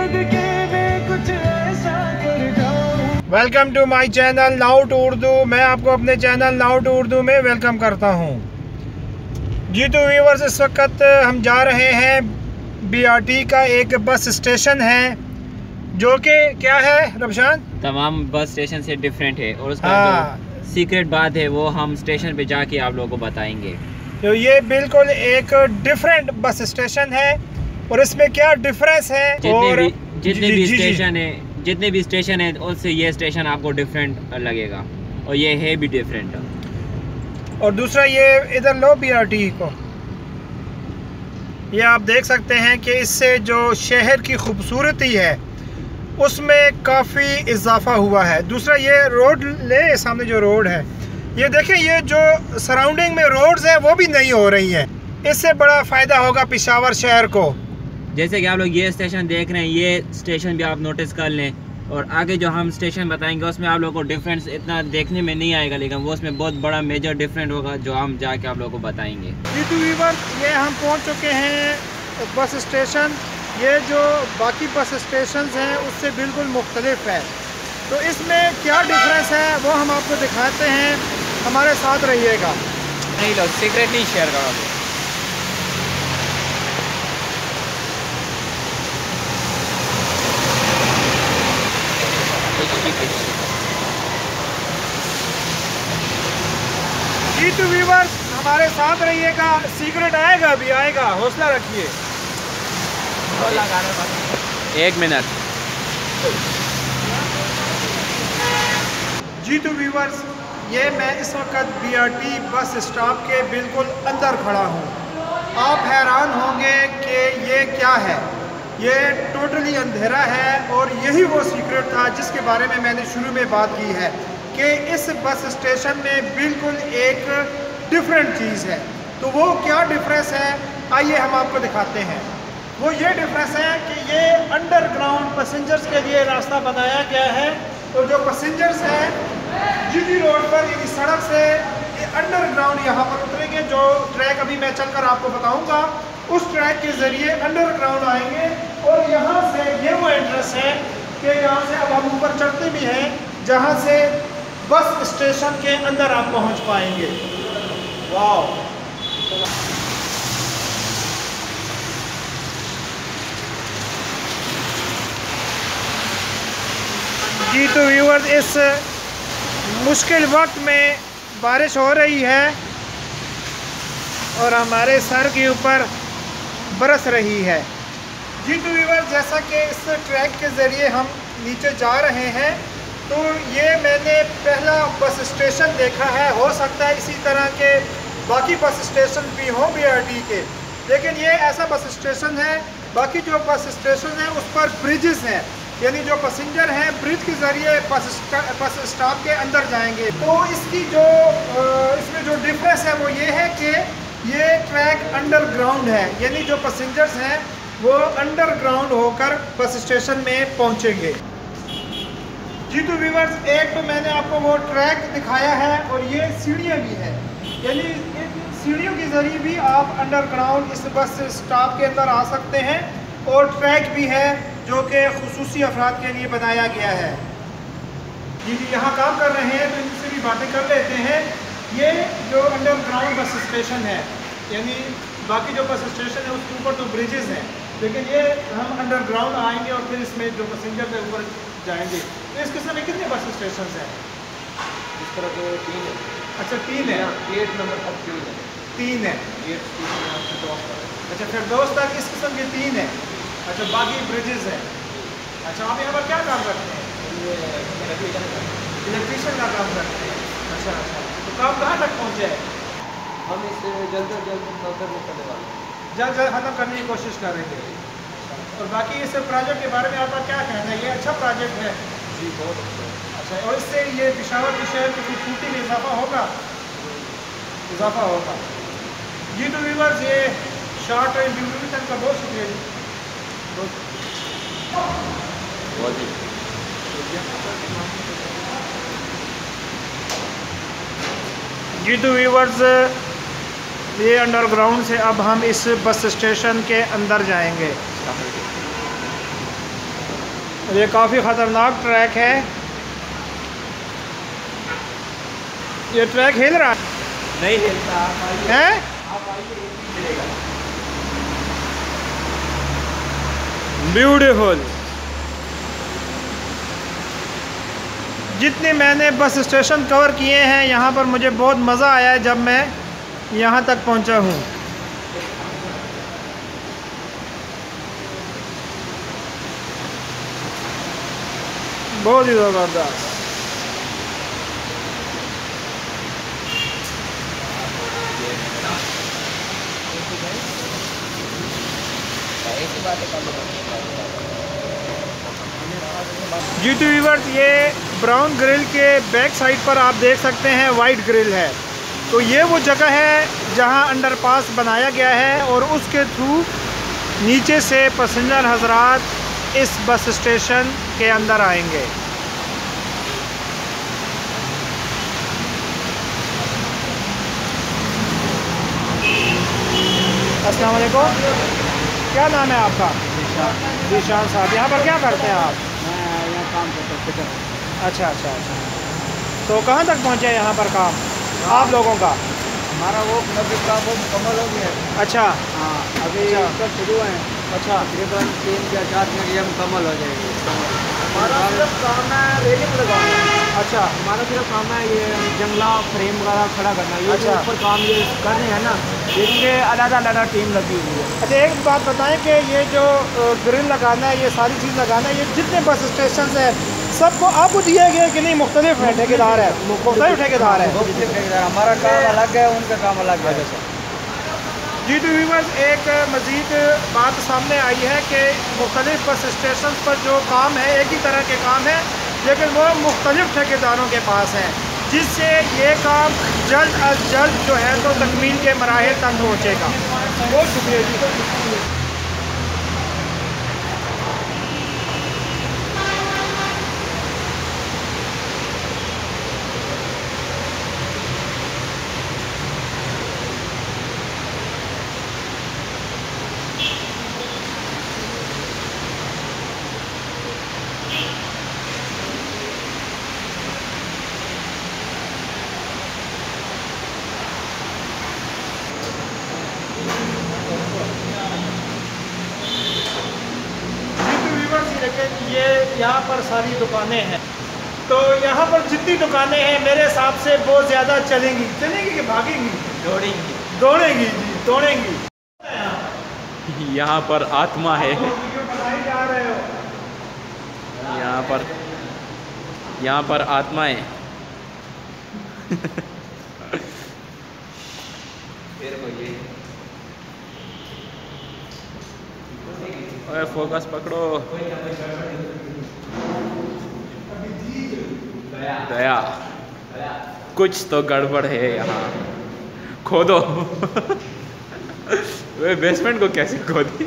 Welcome to my channel now to Urdu. मैं आपको अपने चैनल नाउ टू उर्दू में वेलकम करता हूँ। जी तो व्यूअर्स, इस वक्त हम जा रहे हैं BRT का एक बस स्टेशन है जो कि क्या है रमशान, तमाम बस स्टेशन से डिफरेंट है और उसका जो सीक्रेट बात है वो हम स्टेशन पे जाके आप लोगों को बताएंगे। तो ये बिल्कुल एक डिफरेंट बस स्टेशन है और इसमें क्या डिफरेंस है। जितने भी स्टेशन है उससे ये स्टेशन आपको डिफरेंट लगेगा और ये है भी डिफरेंट। और दूसरा ये इधर लो BRT को, ये आप देख सकते हैं कि इससे जो शहर की खूबसूरती है उसमें काफ़ी इजाफा हुआ है। दूसरा ये रोड ले, सामने जो रोड है ये देखें, ये जो सराउंडिंग में रोड्स हैं वो भी नहीं हो रही हैं। इससे बड़ा फ़ायदा होगा पेशावर शहर को। जैसे कि आप लोग ये स्टेशन देख रहे हैं, ये स्टेशन भी आप नोटिस कर लें और आगे जो हम स्टेशन बताएंगे उसमें आप लोगों को डिफरेंस इतना देखने में नहीं आएगा, लेकिन वो उसमें बहुत बड़ा मेजर डिफरेंट होगा जो हम जाके आप लोगों को बताएंगे। ये हम पहुंच चुके हैं बस स्टेशन। ये जो बाकी बस स्टेशन हैं उससे बिल्कुल मुख्तलिफ है, तो इसमें क्या डिफरेंस है वो हम आपको दिखाते हैं, हमारे साथ रहिएगा। नहीं लो, सीक्रेट नहीं शेयर करोगे। जी तो व्यूअर्स, हमारे साथ रहिएगा, सीक्रेट आएगा भी आएगा, हौसला रखिए। 1 मिनट। जी तो व्यूअर्स, ये मैं इस वक्त BRT बस स्टॉप के बिल्कुल अंदर खड़ा हूँ। आप हैरान होंगे कि ये क्या है। ये टोटली अंधेरा है और यही वो सीक्रेट था जिसके बारे में मैंने शुरू में बात की है कि इस बस स्टेशन में बिल्कुल एक डिफरेंट चीज़ है। तो वो क्या डिफरेंस है, आइए हम आपको दिखाते हैं। वो ये डिफरेंस है कि ये अंडरग्राउंड पैसेंजर्स के लिए रास्ता बनाया गया है और जो पैसेंजर्स हैं GT रोड पर, यानी सड़क से ये अंडरग्राउंड यहाँ पर उतरेंगे। जो ट्रैक अभी मैं चलकर आपको बताऊँगा उस ट्रैक के ज़रिए अंडरग्राउंड आएंगे और यहाँ से ये वो एड्रेस है कि यहाँ से अब हम ऊपर चढ़ते भी हैं जहाँ से बस स्टेशन के अंदर आप पहुँच पाएंगे। वाह, जी तो व्यूअर्स, इस मुश्किल वक्त में बारिश हो रही है और हमारे सर के ऊपर बरस रही है। जी तो व्यूअर्स, जैसा कि इस ट्रैक के ज़रिए हम नीचे जा रहे हैं, तो ये मैंने पहला बस स्टेशन देखा है। हो सकता है इसी तरह के बाकी बस स्टेशन भी हों BRT के, लेकिन ये ऐसा बस स्टेशन है। बाकी जो बस स्टेशन है उस पर ब्रिजेस हैं, यानी जो पैसेंजर हैं ब्रिज के ज़रिए बस स्टॉप के अंदर जाएंगे। तो इसकी जो इसमें जो डिफरेंस है वो ये है कि ये ट्रैक अंडरग्राउंड है, यानी जो पैसेंजर्स हैं वो अंडरग्राउंड होकर बस स्टेशन में पहुंचेंगे। जी तो व्यूअर्स, एक तो मैंने आपको वो ट्रैक दिखाया है और ये सीढ़ियाँ भी हैं, यानी इन सीढ़ियों के ज़रिए भी आप अंडरग्राउंड इस बस स्टॉप के अंदर आ सकते हैं। और ट्रैक भी है जो कि खुसूसी अफराद के लिए बनाया गया है। जी यहाँ काम कर रहे हैं तो इनसे भी बातें कर लेते हैं। ये जो अंडरग्राउंड बस स्टेशन है, यानी बाकी जो बस स्टेशन है उसके ऊपर तो ब्रिजेस हैं, लेकिन ये हम अंडरग्राउंड आएंगे और फिर इसमें जो पैसेंजर है ऊपर जाएंगे। तो इस किस्म में कितने बस स्टेशन हैं? इस तरह के 3 है। अच्छा 3 है, 8 नंबर तक 3 है। अच्छा, फिर दोस्त तक इस किस्म के 3 है। अच्छा, बाकी ब्रिजेस हैं। अच्छा, आप यहाँ पर क्या काम करते हैं? इलेक्ट्रीशियन का काम करते हैं। अच्छा अच्छा, तो काम कहाँ तक पहुँचे है? हम इसे जल्द से जल्द करने वाले हैं, जल्द ख़त्म करने की कोशिश करेंगे। और बाकी इस प्रोजेक्ट के बारे में आपका क्या कहना है? ये अच्छा प्रोजेक्ट है जी, बहुत अच्छा है। अच्छा, और इससे ये पेशावर के शहर की खूबसूरती में इजाफा होगा? इजाफा होगा। जी तो व्यूअर्स, ये शॉर्ट इंट्रोडक्शन का बहुत शुक्रिया जी। जी तो व्यूअर्स, ये अंडरग्राउंड से अब हम इस बस स्टेशन के अंदर जाएंगे। ये काफ़ी ख़तरनाक ट्रैक है। ये ट्रैक हिल रहा नहीं हिलता है। ब्यूटीफुल। जितने मैंने बस स्टेशन कवर किए हैं यहाँ पर मुझे बहुत मज़ा आया है जब मैं यहाँ तक पहुँचा हूँ। बहुत ही ज़बरदस्त। जी2 व्यूअर्स, ये ब्राउन ग्रिल के बैक साइड पर आप देख सकते हैं वाइट ग्रिल है। तो ये वो जगह है जहां अंडरपास बनाया गया है और उसके थ्रू नीचे से पैसेंजर हजरात इस बस स्टेशन के अंदर आएंगे। अस्सलाम वालेकुम, क्या नाम है आपका? निशान साहब। यहाँ पर क्या करते हैं आप? मैं यहाँ काम करता हूँ। अच्छा अच्छा अच्छा। तो कहाँ तक पहुँचे यहाँ पर काम आप लोगों का? हमारा वो नब्बे काम वो मुकम्मल हो गया है। अच्छा। हाँ, अभी इसका शुरू है। अच्छा। तकरीबन 3 या 4 मिनट ये मुकम्मल हो जाएगी। हमारा सिर्फ काम है रेलिंग लगाना। अच्छा। हमारा सिर्फ काम है ये जंगला फ्रेम वगैरह खड़ा करना। ये अच्छा। ऊपर काम ये कर रहे हैं ना, इसके अलग-अलग टीम लगी हुई है। अच्छा, एक बात बताएं कि ये जो ग्रिल लगाना है, ये सारी चीज़ लगाना है, ये जितने बस स्टेशन है सबको आपको दिए गए कि नहीं? मुख्तलिफ है, ठेकेदार है, मुख्तलिफ ठेकेदार है। हमारा काम अलग है, उनका काम अलग है। जी2 व्यूअर्स, एक मज़ीद बात सामने आई है कि मुख्तलिफ बस स्टेशन पर जो काम है एक ही तरह के काम है, लेकिन वो मुख्तलिफ ठेकेदारों के पास है, जिससे ये काम जल्द अज जल्द जो है तो तकमील के मराहिल तक पहुँचेगा। बहुत शुक्रिया जी। ये यहाँ पर सारी दुकानें हैं, तो यहाँ पर जितनी दुकानें हैं मेरे हिसाब से बहुत ज़्यादा चलेंगी कि भागेंगी? दौड़ेंगी। दौड़ेंगी जी, दौड़ेंगी। यहाँ पर आत्मा है। जा रहे हो? यहाँ पर आत्मा है। ओए फोकस पकड़ो। दया, कुछ तो गड़बड़ है यहाँ। खोदो। वे बेसमेंट को कैसे खोदी?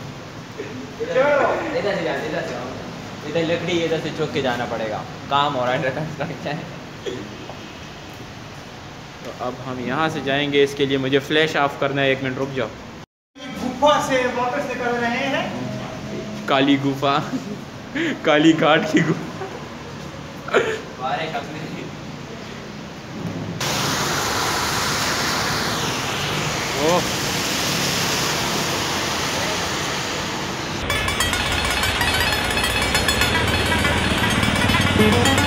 इधर लकड़ी इधर से चौक के जाना पड़ेगा। काम हो रहा है कंस्ट्रक्शन। तो अब हम यहाँ से जाएंगे, इसके लिए मुझे फ्लैश ऑफ करना है। 1 मिनट रुक जाओ। गुफा से वापस निकल रहे हैं। काली गुफा, काली घाट की गुफा। ओह